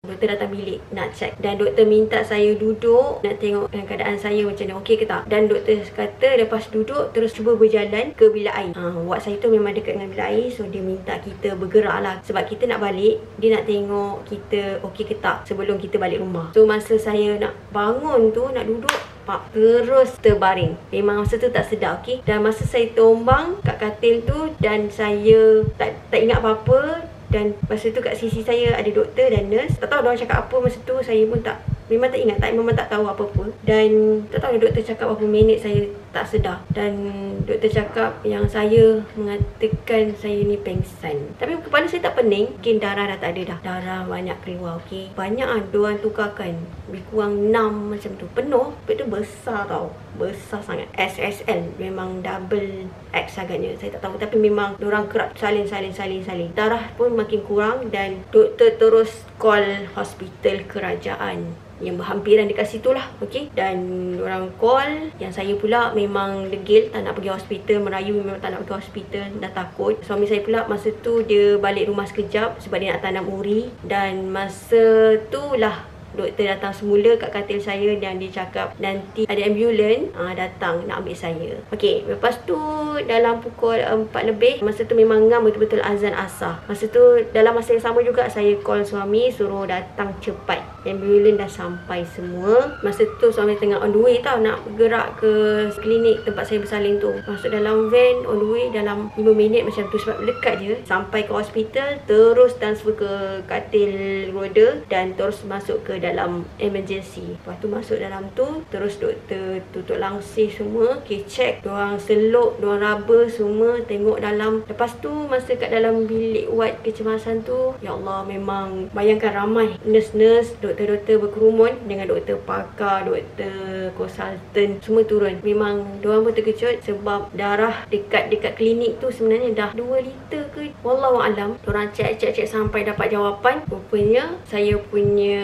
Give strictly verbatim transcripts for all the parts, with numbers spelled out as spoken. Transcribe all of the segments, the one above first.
Doktor datang bilik nak check dan doktor minta saya duduk nak tengok keadaan saya macam mana, okey ke tak. Dan doktor kata lepas duduk terus cuba berjalan ke bilik air. Ha, ward saya tu memang dekat dengan bilik air, so dia minta kita bergerak lah sebab kita nak balik, dia nak tengok kita okey ke tak sebelum kita balik rumah. So masa saya nak bangun tu, nak duduk, Pak, terus terbaring. Memang masa tu tak sedar, okey. Dan masa saya tombang kat katil tu dan saya tak tak ingat apa-apa. Dan masa tu kat sisi saya ada doktor dan nurse. Tak tahu diorang cakap apa masa tu, saya pun tak, memang tak ingat, tak, memang tak tahu apa-apa. Dan tak tahu doktor cakap berapa minit, saya tak sedar. Dan doktor cakap yang saya mengatakan saya ni pengsan. Tapi kepala saya tak pening, mungkin darah dah tak ada dah. Darah banyak keluar, okey. Banyak lah diorang tukarkan. Lebih kurang enam macam tu. Penuh, bed tu besar tau. Besar sangat. S S L, memang double X agaknya. Saya tak tahu, tapi memang diorang kerap salin, salin, salin, salin. Darah pun makin kurang dan doktor terus call hospital kerajaan yang berhampiran dekat situ lah, okey. Dan orang call, yang saya pula memang degil, tak nak pergi hospital, merayu memang tak nak pergi hospital, dah takut. Suami saya pula masa tu dia balik rumah sekejap sebab dia nak tanam uri. Dan masa tu lah doktor datang semula kat katil saya dan dia cakap nanti ada ambulans uh, datang nak ambil saya. Okey, lepas tu dalam pukul empat lebih, masa tu memang ngam betul-betul azan asar. Masa tu dalam masa yang sama juga saya call suami suruh datang cepat. Ambulans dah sampai semua. Masa tu suami tengah on the way tau, nak bergerak ke klinik tempat saya bersalin tu. Masuk dalam van, on the way dalam lima minit macam tu sebab dekat je. Sampai ke hospital, terus transfer ke katil roda dan terus masuk ke dalam emergency. Lepas tu masuk dalam tu, terus doktor tutup langsir semua, okay, check, diorang seluk, diorang raba semua, tengok dalam. Lepas tu masa kat dalam bilik ward kecemasan tu, ya Allah, memang bayangkan ramai nurse-nurse, doktor-doktor berkerumun dengan doktor pakar, doktor konsultan, semua turun. Memang diorang pun terkejut sebab darah dekat-dekat klinik tu sebenarnya dah dua liter ke, wallahualam. Diorang cek-cek-cek sampai dapat jawapan, rupanya saya punya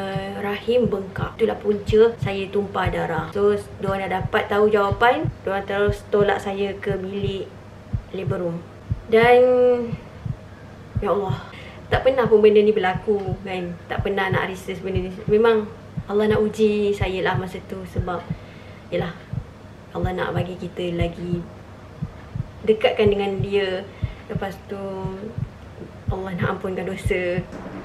rahim bengkak. Itulah punca saya tumpah darah. So diorang dah dapat tahu jawapan, diorang terus tolak saya ke bilik labor room. Dan ya Allah, tak pernah pun benda ni berlaku kan. Tak pernah nak research benda ni. Memang Allah nak uji saya lah masa tu sebab yalah, Allah nak bagi kita lagi dekatkan dengan dia. Lepas tu Allah nak ampunkan dosa.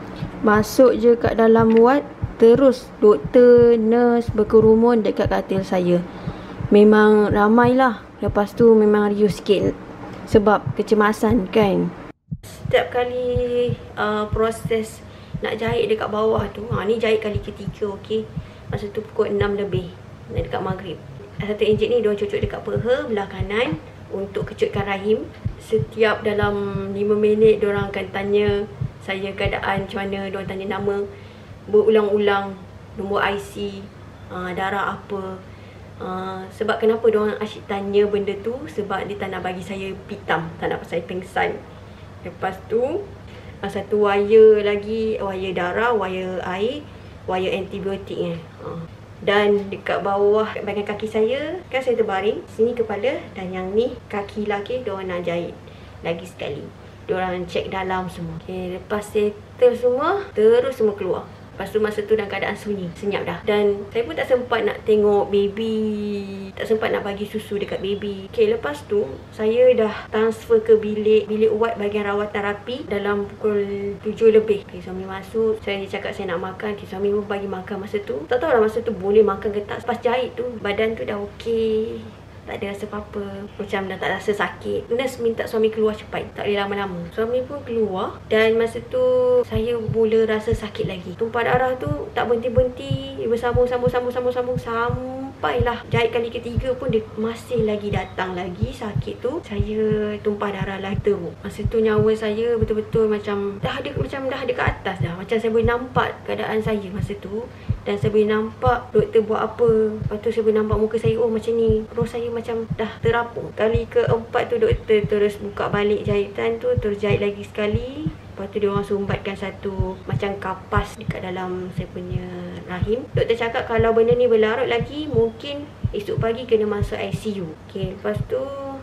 Masuk je kat dalam ward, terus doktor, nurse berkerumun dekat katil saya. Memang ramai lah. Lepas tu memang riuh sikit sebab kecemasan kan. Setiap kali uh, proses nak jahit dekat bawah tu, ha, ni jahit kali ketiga, okey. Masa tu pukul enam lebih, dekat maghrib. Satu enjek ni diorang cucuk dekat peha belah kanan untuk kecutkan rahim. Setiap dalam lima minit diorang akan tanya saya keadaan macam mana, diorang tanya nama berulang-ulang, nombor I C, uh, darah apa. Uh, sebab kenapa diorang asyik tanya benda tu, sebab dia tak nak bagi saya pitam, tak nak pasal saya pengsan. Lepas tu satu wire lagi, wire darah, wire air, wire antibiotik eh. Uh. Dan dekat bawah bahagian kaki saya, kan saya terbaring, sini kepala dan yang ni kaki laki, diorang nak jahit lagi sekali. Diorang cek dalam semua. Okay, lepas settle semua, terus semua keluar. Lepas tu masa tu dalam keadaan sunyi, senyap dah. Dan saya pun tak sempat nak tengok baby, tak sempat nak bagi susu dekat baby. Okay, lepas tu saya dah transfer ke bilik bilik ward bahagian rawatan rapi dalam pukul tujuh lebih. Okay, suami masuk, saya cakap saya nak makan. Okay, suami pun bagi makan masa tu. Tak tahu lah masa tu boleh makan ke tak. Lepas jahit tu, badan tu dah okey, tak ada rasa apa-apa, macam dah tak rasa sakit. Nurse minta suami keluar cepat, tak boleh lama-lama. Suami pun keluar dan masa tu saya mula rasa sakit lagi. Tumpah darah tu tak berhenti-berhenti, bersambung-sambung-sambung-sambung-sambung sampailah jahit kali ketiga pun dia masih lagi datang lagi sakit tu. Saya tumpah darah lagi teruk. Masa tu nyawa saya betul-betul macam dah ada, macam dah ada kat atas dah. Macam saya boleh nampak keadaan saya masa tu. Dan saya boleh nampak doktor buat apa. Lepas tu saya boleh nampak muka saya, oh macam ni. Perut saya macam dah terapung. Kali keempat tu doktor terus buka balik jahitan tu, terus jahit lagi sekali. Lepas tu dia orang sumbatkan satu macam kapas dekat dalam saya punya rahim. Doktor cakap kalau benda ni berlarut lagi, mungkin esok pagi kena masuk I C U. Okay, lepas tu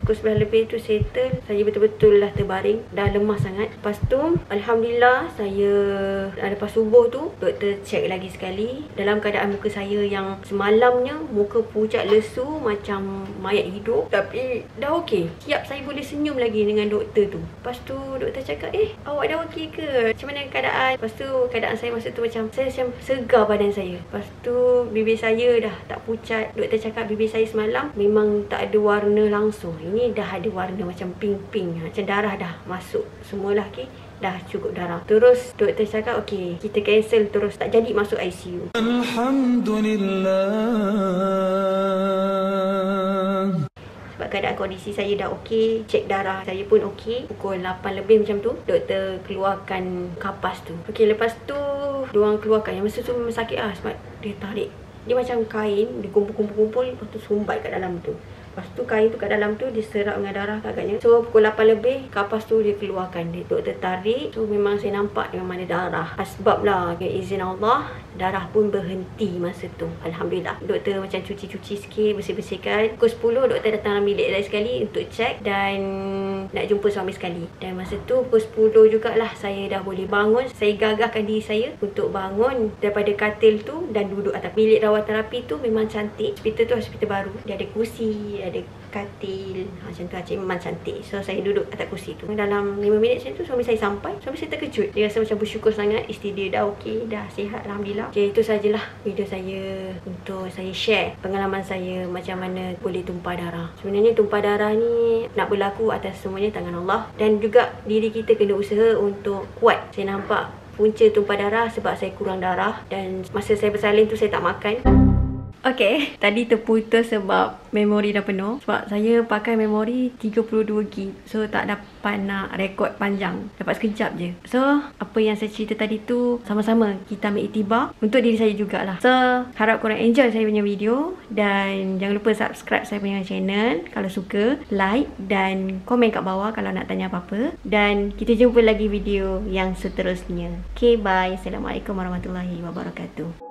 pukul sebelas lebih tu settle. Saya betul-betul lah terbaring, dah lemah sangat. Lepas tu alhamdulillah saya lepas subuh tu doktor check lagi sekali. Dalam keadaan muka saya yang semalamnya muka pucat lesu macam mayat hidup, tapi dah okey. Siap saya boleh senyum lagi dengan doktor tu. Lepas tu doktor cakap, eh awak dah okey ke? Macam mana keadaan? Lepas tu keadaan saya masa tu macam saya macam segar badan saya. Lepas tu bibir saya dah tak pucat. Doktor cakap bibir saya semalam memang tak ada warna langsung. Ini dah ada warna macam pink-pink, macam darah dah masuk semualah. Okay, dah cukup darah. Terus doktor cakap okey, kita cancel terus, tak jadi masuk I C U. Alhamdulillah. Sebab keadaan kondisi saya dah okey, cek darah saya pun okey. Pukul lapan lebih macam tu doktor keluarkan kapas tu. Okey, lepas tu diorang keluarkan. Yang masa tu memang sakit lah sebab dia tarik. Dia macam kain, dia kumpul-kumpul-kumpul, lepas tu sumbat kat dalam tu. Lepas tu kain tu kat dalam tu diserap dengan darah agaknya. So pukul lapan lebih kapas tu dia keluarkan. Dia doktor tarik. So memang saya nampak memang ada darah. Asbab lah, dengan izin Allah, darah pun berhenti masa tu. Alhamdulillah. Doktor macam cuci-cuci sikit, bersih-bersihkan. Pukul sepuluh doktor datang dalam bilik lagi sekali untuk cek dan nak jumpa suami sekali. Dan masa tu pukul sepuluh jugalah saya dah boleh bangun. Saya gagahkan diri saya untuk bangun daripada katil tu dan duduk atas. Bilik rawat terapi tu memang cantik. Hospital tu hospital baru. Dia ada kursi, ada katil, macam tu macam memang cantik. So saya duduk atas kursi tu. Dalam lima minit macam tu suami saya sampai. Suami saya terkejut. Dia rasa macam bersyukur sangat. Isteri dia dah okey, dah sihat, alhamdulillah. Okay, itu sajalah video saya untuk saya share pengalaman saya macam mana boleh tumpah darah. Sebenarnya tumpah darah ni nak berlaku atas semuanya tangan Allah, dan juga diri kita kena usaha untuk kuat. Saya nampak punca tumpah darah sebab saya kurang darah, dan masa saya bersalin tu saya tak makan. Okay, tadi terputus sebab memori dah penuh. Sebab saya pakai memori tiga puluh dua gig. So tak dapat nak rekod panjang, dapat sekejap je. So apa yang saya cerita tadi tu sama-sama kita ambil iktibar untuk diri saya jugalah. So harap korang enjoy saya punya video. Dan jangan lupa subscribe saya punya channel kalau suka, like dan komen kat bawah kalau nak tanya apa-apa. Dan kita jumpa lagi video yang seterusnya. Okay, bye. Assalamualaikum warahmatullahi wabarakatuh.